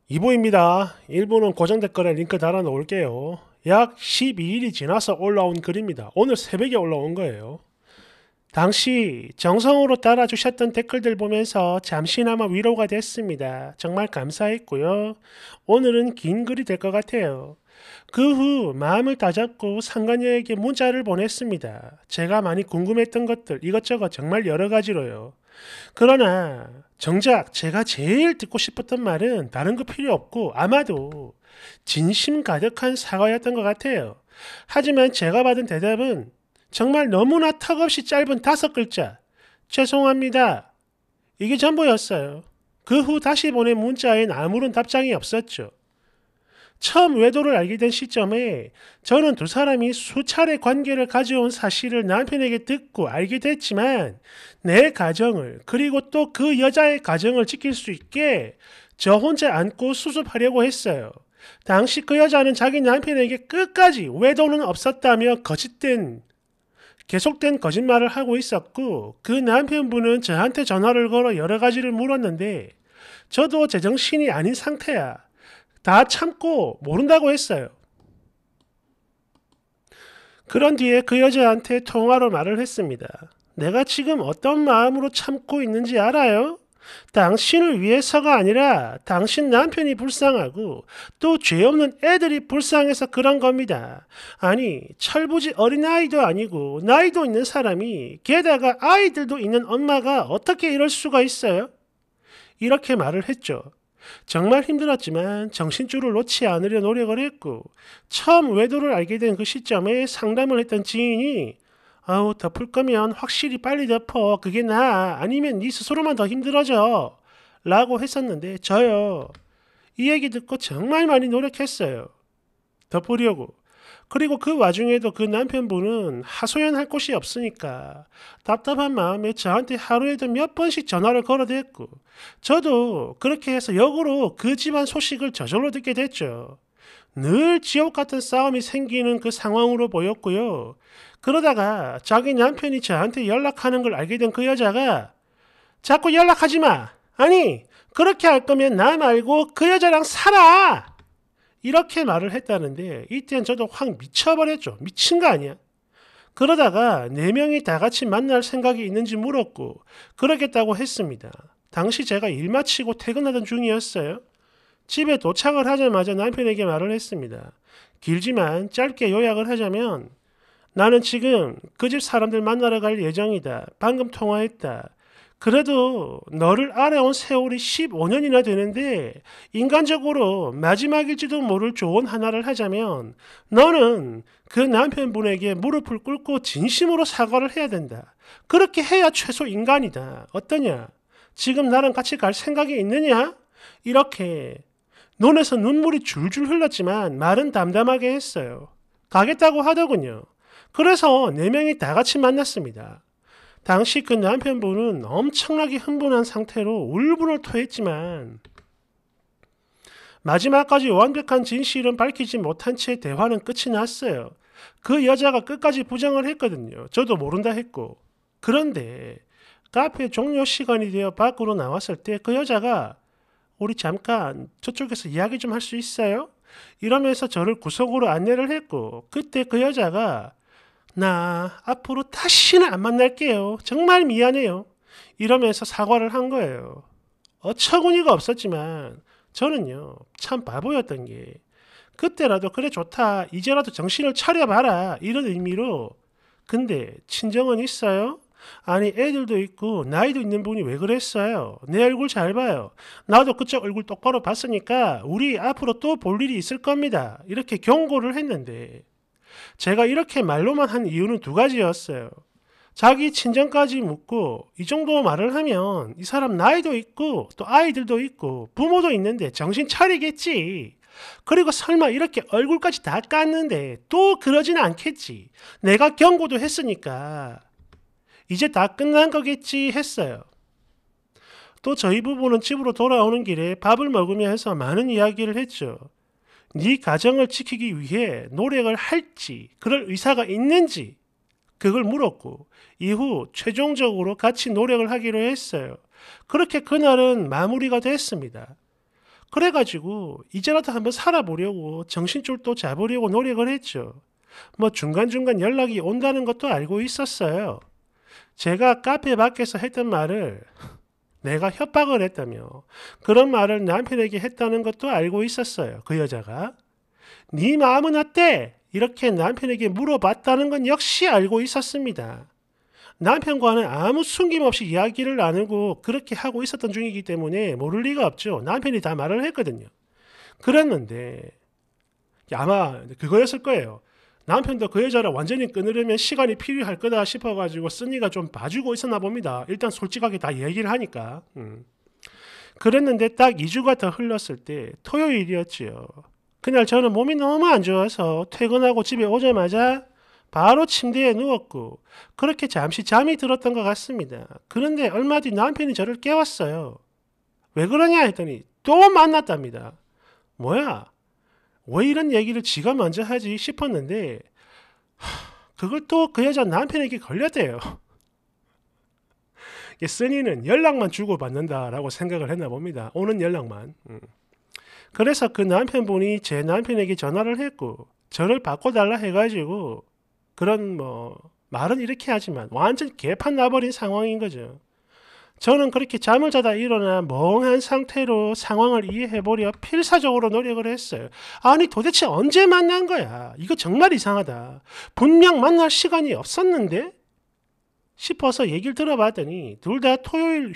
2부입니다. 1부는 고정 댓글에 링크 달아 놓을게요. 약 12일이 지나서 올라온 글입니다. 오늘 새벽에 올라온 거예요. 당시 정성으로 달아주셨던 댓글들 보면서 잠시나마 위로가 됐습니다. 정말 감사했고요. 오늘은 긴 글이 될 것 같아요. 그 후 마음을 다잡고 상관녀에게 문자를 보냈습니다. 제가 많이 궁금했던 것들 이것저것 정말 여러 가지로요. 그러나 정작 제가 제일 듣고 싶었던 말은 다른 거 필요 없고 아마도 진심 가득한 사과였던 것 같아요. 하지만 제가 받은 대답은 정말 너무나 턱없이 짧은 5글자. 죄송합니다. 이게 전부였어요. 그 후 다시 보낸 문자엔 아무런 답장이 없었죠. 처음 외도를 알게 된 시점에 저는 두 사람이 수차례 관계를 가져온 사실을 남편에게 듣고 알게 됐지만 내 가정을 그리고 또 그 여자의 가정을 지킬 수 있게 저 혼자 안고 수습하려고 했어요. 당시 그 여자는 자기 남편에게 끝까지 외도는 없었다며 계속된 거짓말을 하고 있었고 그 남편분은 저한테 전화를 걸어 여러 가지를 물었는데 저도 제정신이 아닌 상태야. 다 참고 모른다고 했어요. 그런 뒤에 그 여자한테 통화로 말을 했습니다. 내가 지금 어떤 마음으로 참고 있는지 알아요? 당신을 위해서가 아니라 당신 남편이 불쌍하고 또 죄 없는 애들이 불쌍해서 그런 겁니다. 아니 철부지 어린아이도 아니고 나이도 있는 사람이 게다가 아이들도 있는 엄마가 어떻게 이럴 수가 있어요? 이렇게 말을 했죠. 정말 힘들었지만 정신줄을 놓지 않으려 노력을 했고 처음 외도를 알게 된 그 시점에 상담을 했던 지인이 아우 덮을 거면 확실히 빨리 덮어 그게 나아 아니면 네 스스로만 더 힘들어져 라고 했었는데 저요 이 얘기 듣고 정말 많이 노력했어요. 덮으려고. 그리고 그 와중에도 그 남편분은 하소연할 곳이 없으니까 답답한 마음에 저한테 하루에도 몇 번씩 전화를 걸어댔고 저도 그렇게 해서 역으로 그 집안 소식을 저절로 듣게 됐죠. 늘 지옥 같은 싸움이 생기는 그 상황으로 보였고요. 그러다가 자기 남편이 저한테 연락하는 걸 알게 된 그 여자가 자꾸 연락하지 마. 아니 그렇게 할 거면 나 말고 그 여자랑 살아. 이렇게 말을 했다는데 이땐 저도 확 미쳐버렸죠. 미친 거 아니야? 그러다가 4명이 다 같이 만날 생각이 있는지 물었고 그러겠다고 했습니다. 당시 제가 일 마치고 퇴근하던 중이었어요. 집에 도착을 하자마자 남편에게 말을 했습니다. 길지만 짧게 요약을 하자면 나는 지금 그 집 사람들 만나러 갈 예정이다. 방금 통화했다. 그래도 너를 알아온 세월이 15년이나 되는데 인간적으로 마지막일지도 모를 조언 하나를 하자면 너는 그 남편분에게 무릎을 꿇고 진심으로 사과를 해야 된다. 그렇게 해야 최소 인간이다. 어떠냐? 지금 나랑 같이 갈 생각이 있느냐? 이렇게 눈에서 눈물이 줄줄 흘렀지만 말은 담담하게 했어요. 가겠다고 하더군요. 그래서 4명이 다 같이 만났습니다. 당시 그 남편분은 엄청나게 흥분한 상태로 울분을 토했지만 마지막까지 완벽한 진실은 밝히지 못한 채 대화는 끝이 났어요. 그 여자가 끝까지 부정을 했거든요. 저도 모른다 했고. 그런데 카페 종료 시간이 되어 밖으로 나왔을 때 그 여자가 우리 잠깐 저쪽에서 이야기 좀 할 수 있어요? 이러면서 저를 구석으로 안내를 했고 그때 그 여자가 나 앞으로 다시는 안 만날게요. 정말 미안해요. 이러면서 사과를 한 거예요. 어처구니가 없었지만 저는요 참 바보였던 게 그때라도 그래 좋다 이제라도 정신을 차려봐라 이런 의미로 근데 친정은 있어요? 아니 애들도 있고 나이도 있는 분이 왜 그랬어요? 내 얼굴 잘 봐요. 나도 그쪽 얼굴 똑바로 봤으니까 우리 앞으로 또 볼 일이 있을 겁니다. 이렇게 경고를 했는데 제가 이렇게 말로만 한 이유는 2가지였어요. 자기 친정까지 묻고 이 정도 말을 하면 이 사람 나이도 있고 또 아이들도 있고 부모도 있는데 정신 차리겠지. 그리고 설마 이렇게 얼굴까지 다 깠는데 또 그러진 않겠지. 내가 경고도 했으니까 이제 다 끝난 거겠지 했어요. 또 저희 부부는 집으로 돌아오는 길에 밥을 먹으면서 많은 이야기를 했죠. 네 가정을 지키기 위해 노력을 할지 그럴 의사가 있는지 그걸 물었고 이후 최종적으로 같이 노력을 하기로 했어요. 그렇게 그날은 마무리가 됐습니다. 그래가지고 이제라도 한번 살아보려고 정신줄도 잡으려고 노력을 했죠. 뭐 중간중간 연락이 온다는 것도 알고 있었어요. 제가 카페 밖에서 했던 말을 내가 협박을 했다며 그런 말을 남편에게 했다는 것도 알고 있었어요. 그 여자가. 네 마음은 어때? 이렇게 남편에게 물어봤다는 건 역시 알고 있었습니다. 남편과는 아무 숨김없이 이야기를 나누고 그렇게 하고 있었던 중이기 때문에 모를 리가 없죠. 남편이 다 말을 했거든요. 그랬는데 아마 그거였을 거예요. 남편도 그 여자를 완전히 끊으려면 시간이 필요할 거다 싶어가지고 써니가 좀 봐주고 있었나 봅니다. 일단 솔직하게 다 얘기를 하니까. 그랬는데 딱 2주가 더 흘렀을 때 토요일이었지요. 그날 저는 몸이 너무 안 좋아서 퇴근하고 집에 오자마자 바로 침대에 누웠고 그렇게 잠시 잠이 들었던 것 같습니다. 그런데 얼마 뒤 남편이 저를 깨웠어요. 왜 그러냐 했더니 또 만났답니다. 뭐야? 왜 이런 얘기를 지가 먼저 하지 싶었는데 그걸 또 그 여자 남편에게 걸렸대요. 써니는 연락만 주고받는다라고 생각을 했나 봅니다. 오는 연락만. 그래서 그 남편분이 제 남편에게 전화를 했고 저를 바꿔달라 해가지고 그런 말은 이렇게 하지만 완전 개판 나버린 상황인 거죠. 저는 그렇게 잠을 자다 일어나 멍한 상태로 상황을 이해해보려 필사적으로 노력을 했어요. 아니 도대체 언제 만난 거야? 이거 정말 이상하다. 분명 만날 시간이 없었는데? 싶어서 얘기를 들어봤더니 둘 다 토요일이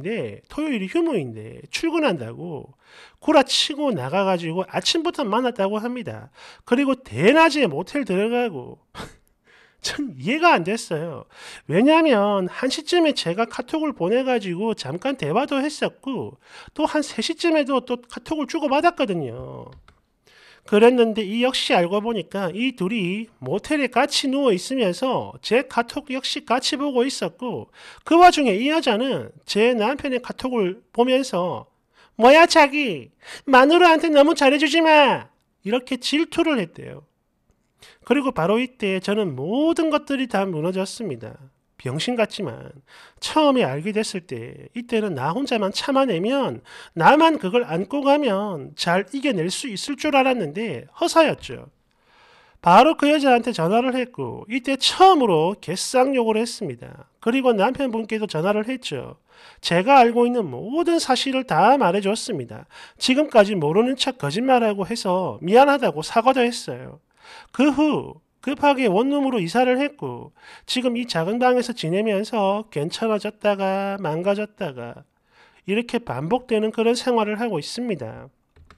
휴무인데 출근한다고 구라치고 나가가지고 아침부터 만났다고 합니다. 그리고 대낮에 모텔 들어가고 전 이해가 안 됐어요. 왜냐하면 1시쯤에 제가 카톡을 보내가지고 잠깐 대화도 했었고 또 한 3시쯤에도 또 카톡을 주고받았거든요. 그랬는데 이 역시 알고 보니까 이 둘이 모텔에 같이 누워 있으면서 제 카톡 역시 같이 보고 있었고 그 와중에 이 여자는 제 남편의 카톡을 보면서 뭐야 자기 마누라한테 너무 잘해주지 마 이렇게 질투를 했대요. 그리고 바로 이때 저는 모든 것들이 다 무너졌습니다. 병신 같지만 처음에 알게 됐을 때 이때는 나 혼자만 참아내면 나만 그걸 안고 가면 잘 이겨낼 수 있을 줄 알았는데 허사였죠. 바로 그 여자한테 전화를 했고 이때 처음으로 개쌍욕을 했습니다. 그리고 남편분께도 전화를 했죠. 제가 알고 있는 모든 사실을 다 말해줬습니다. 지금까지 모르는 척 거짓말하고 해서 미안하다고 사과도 했어요. 그 후 급하게 원룸으로 이사를 했고 지금 이 작은 방에서 지내면서 괜찮아졌다가 망가졌다가 이렇게 반복되는 그런 생활을 하고 있습니다.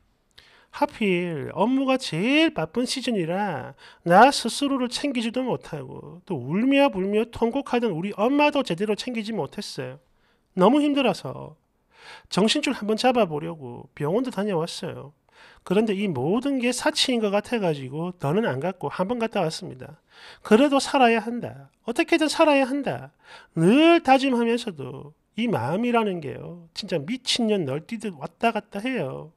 하필 업무가 제일 바쁜 시즌이라 나 스스로를 챙기지도 못하고 또 울며 불며 통곡하던 우리 엄마도 제대로 챙기지 못했어요. 너무 힘들어서 정신줄 한번 잡아보려고 병원도 다녀왔어요. 그런데 이 모든 게 사치인 것 같아가지고 더는 안 갔고 한 번 갔다 왔습니다. 그래도 살아야 한다. 어떻게든 살아야 한다. 늘 다짐하면서도 이 마음이라는 게요. 진짜 미친년 널뛰듯 왔다 갔다 해요.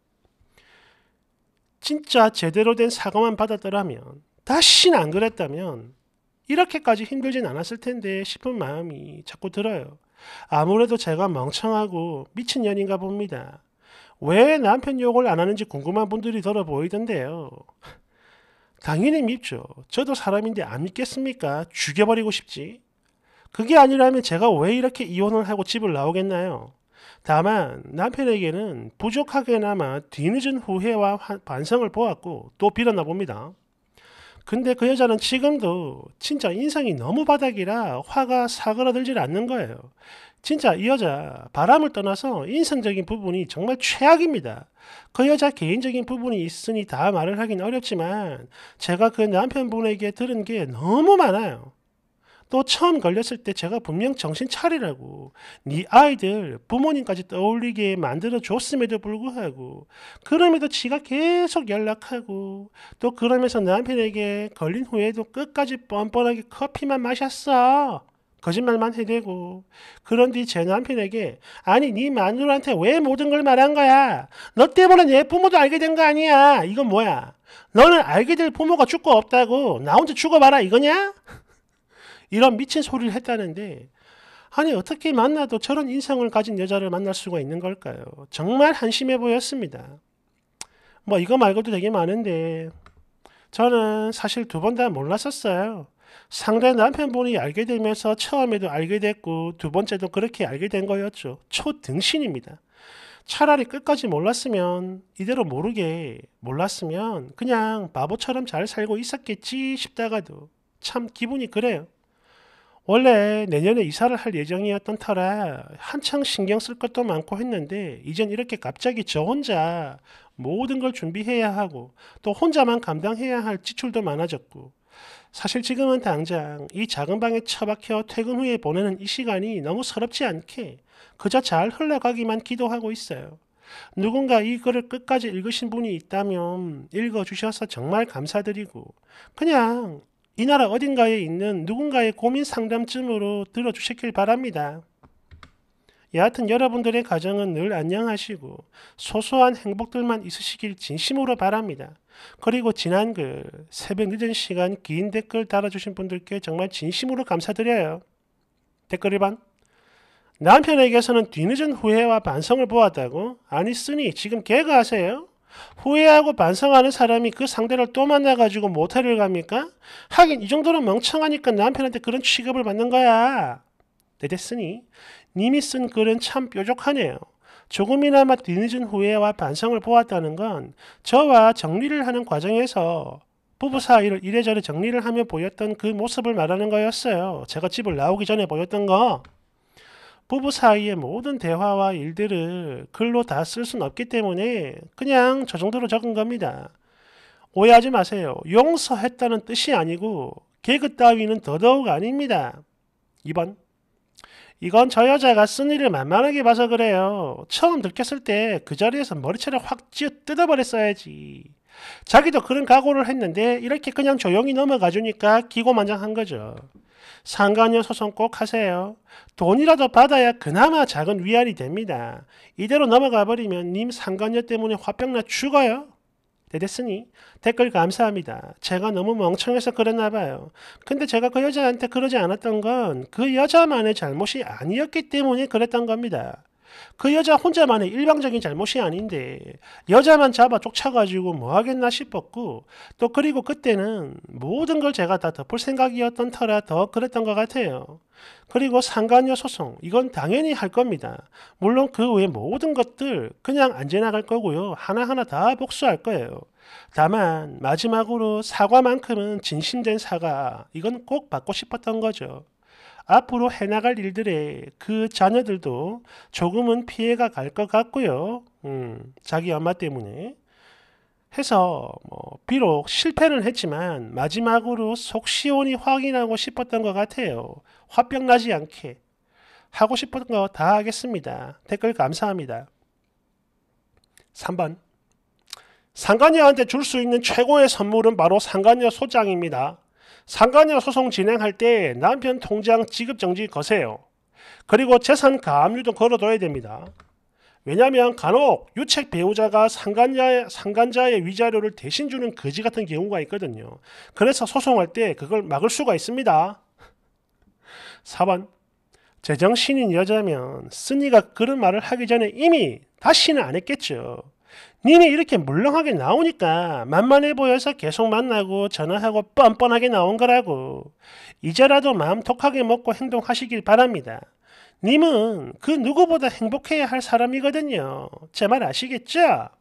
진짜 제대로 된 사과만 받았더라면 다시는 안 그랬다면 이렇게까지 힘들진 않았을 텐데 싶은 마음이 자꾸 들어요. 아무래도 제가 멍청하고 미친년인가 봅니다. 왜 남편 욕을 안 하는지 궁금한 분들이 들어 보이던데요. 당연히 밉죠. 저도 사람인데 안 믿겠습니까? 죽여버리고 싶지. 그게 아니라면 제가 왜 이렇게 이혼을 하고 집을 나오겠나요? 다만 남편에게는 부족하게나마 뒤늦은 후회와 반성을 보았고 또 빌었나 봅니다. 근데 그 여자는 지금도 진짜 인성이 너무 바닥이라 화가 사그라들질 않는 거예요. 진짜 이 여자 바람을 떠나서 인성적인 부분이 정말 최악입니다. 그 여자 개인적인 부분이 있으니 다 말을 하긴 어렵지만 제가 그 남편분에게 들은 게 너무 많아요. 또 처음 걸렸을 때 제가 분명 정신 차리라고 네 아이들 부모님까지 떠올리게 만들어 줬음에도 불구하고 그럼에도 지가 계속 연락하고 또 그러면서 남편에게 걸린 후에도 끝까지 뻔뻔하게 커피만 마셨어. 거짓말만 해대고 그런 뒤 제 남편에게 아니 네 마누라한테 왜 모든 걸 말한 거야. 너 때문에 내 부모도 알게 된 거 아니야. 이건 뭐야. 너는 알게 될 부모가 죽고 없다고 나 혼자 죽어봐라 이거냐? 이런 미친 소리를 했다는데 아니 어떻게 만나도 저런 인성을 가진 여자를 만날 수가 있는 걸까요? 정말 한심해 보였습니다. 뭐 이거 말고도 되게 많은데 저는 사실 두 번 다 몰랐었어요. 상대 남편분이 알게 되면서 처음에도 알게 됐고 두 번째도 그렇게 알게 된 거였죠. 초등신입니다. 차라리 끝까지 몰랐으면 이대로 모르게 몰랐으면 그냥 바보처럼 잘 살고 있었겠지 싶다가도 참 기분이 그래요. 원래 내년에 이사를 할 예정이었던 터라 한창 신경 쓸 것도 많고 했는데 이젠 이렇게 갑자기 저 혼자 모든 걸 준비해야 하고 또 혼자만 감당해야 할 지출도 많아졌고 사실 지금은 당장 이 작은 방에 처박혀 퇴근 후에 보내는 이 시간이 너무 서럽지 않게 그저 잘 흘러가기만 기도하고 있어요. 누군가 이 글을 끝까지 읽으신 분이 있다면 읽어주셔서 정말 감사드리고 그냥 이 나라 어딘가에 있는 누군가의 고민 상담쯤으로 들어주시길 바랍니다. 여하튼 여러분들의 가정은 늘 안녕하시고 소소한 행복들만 있으시길 진심으로 바랍니다. 그리고 지난 글 새벽 늦은 시간 긴 댓글 달아주신 분들께 정말 진심으로 감사드려요. 댓글 1번 남편에게서는 뒤늦은 후회와 반성을 보았다고? 아니 쓰니 지금 개가 하세요? 후회하고 반성하는 사람이 그 상대를 또 만나가지고 모텔을 갑니까? 하긴 이 정도로 멍청하니까 남편한테 그런 취급을 받는 거야. 네데스니 님이 쓴 글은 참 뾰족하네요. 조금이나마 뒤늦은 후회와 반성을 보았다는 건 저와 정리를 하는 과정에서 부부 사이를 이래저래 정리를 하며 보였던 그 모습을 말하는 거였어요. 제가 집을 나오기 전에 보였던 거. 부부 사이의 모든 대화와 일들을 글로 다 쓸 수는 없기 때문에 그냥 저 정도로 적은 겁니다. 오해하지 마세요. 용서했다는 뜻이 아니고 개그 따위는 더더욱 아닙니다. 2번 이건 저 여자가 쓴 일을 만만하게 봐서 그래요. 처음 들켰을 때 그 자리에서 머리채를 확 쥐어 뜯어버렸어야지. 자기도 그런 각오를 했는데 이렇게 그냥 조용히 넘어가 주니까 기고만장한 거죠. 상간녀 소송 꼭 하세요. 돈이라도 받아야 그나마 작은 위안이 됩니다. 이대로 넘어가 버리면 님 상간녀 때문에 화병나 죽어요. 됐으니 댓글 감사합니다. 제가 너무 멍청해서 그랬나 봐요. 근데 제가 그 여자한테 그러지 않았던 건 그 여자만의 잘못이 아니었기 때문에 그랬던 겁니다. 그 여자 혼자만의 일방적인 잘못이 아닌데 여자만 잡아 쫓아가지고 뭐 하겠나 싶었고 또 그리고 그때는 모든 걸 제가 다 덮을 생각이었던 터라 더 그랬던 것 같아요. 그리고 상간녀 소송 이건 당연히 할 겁니다. 물론 그 외 모든 것들 그냥 안 지나갈 거고요. 하나하나 다 복수할 거예요. 다만 마지막으로 사과만큼은 진심된 사과 이건 꼭 받고 싶었던 거죠. 앞으로 해나갈 일들에 그 자녀들도 조금은 피해가 갈 것 같고요. 자기 엄마 때문에. 해서 비록 실패는 했지만 마지막으로 속 시원히 확인하고 싶었던 것 같아요. 화병 나지 않게. 하고 싶은 거 다 하겠습니다. 댓글 감사합니다. 3번 상간녀한테 줄 수 있는 최고의 선물은 바로 상간녀 소장입니다. 상간녀 소송 진행할 때 남편 통장 지급정지 거세요. 그리고 재산 가압류도 걸어둬야 됩니다. 왜냐하면 간혹 유책 배우자가 상간자의 위자료를 대신 주는 거지 같은 경우가 있거든요. 그래서 소송할 때 그걸 막을 수가 있습니다. 4번 제정신인 여자면 쓴이가 그런 말을 하기 전에 이미 다시는 안 했겠죠. 님이 이렇게 물렁하게 나오니까 만만해 보여서 계속 만나고 전화하고 뻔뻔하게 나온 거라고. 이제라도 마음 독하게 먹고 행동하시길 바랍니다. 님은 그 누구보다 행복해야 할 사람이거든요. 제 말 아시겠죠?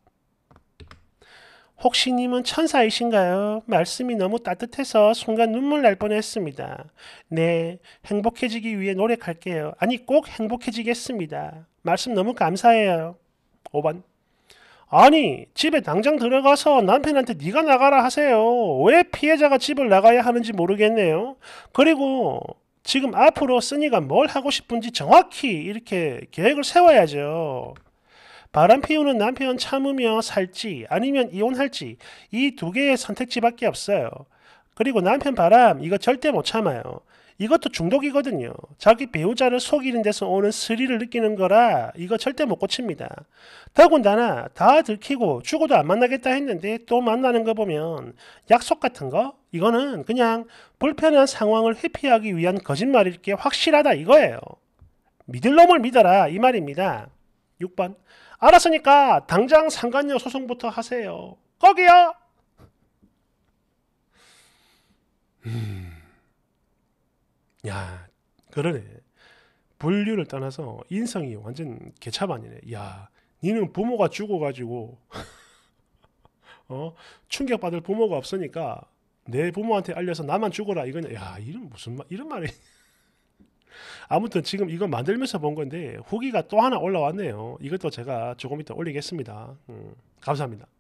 혹시 님은 천사이신가요? 말씀이 너무 따뜻해서 순간 눈물 날 뻔했습니다. 네, 행복해지기 위해 노력할게요. 아니 꼭 행복해지겠습니다. 말씀 너무 감사해요. 5번 아니 집에 당장 들어가서 남편한테 네가 나가라 하세요. 왜 피해자가 집을 나가야 하는지 모르겠네요. 그리고 지금 앞으로 쓴이가 뭘 하고 싶은지 정확히 이렇게 계획을 세워야죠. 바람 피우는 남편 참으며 살지 아니면 이혼할지 이 두 개의 선택지밖에 없어요. 그리고 남편 바람 이거 절대 못 참아요. 이것도 중독이거든요. 자기 배우자를 속이는 데서 오는 스릴을 느끼는 거라 이거 절대 못 고칩니다. 더군다나 다 들키고 죽어도 안 만나겠다 했는데 또 만나는 거 보면 약속 같은 거? 이거는 그냥 불편한 상황을 회피하기 위한 거짓말일 게 확실하다 이거예요. 믿을 놈을 믿어라 이 말입니다. 6번 알았으니까 당장 상간녀 소송부터 하세요. 거기요. 야, 그러네. 분류를 떠나서 인성이 완전 개차반이네. 야, 니는 부모가 죽어가지고 충격받을 부모가 없으니까 내 부모한테 알려서 나만 죽어라 이거냐. 야, 이런 무슨 말, 이런 말이. 아무튼 지금 이거 만들면서 본 건데 후기가 또 하나 올라왔네요. 이것도 제가 조금 이따 올리겠습니다. 감사합니다.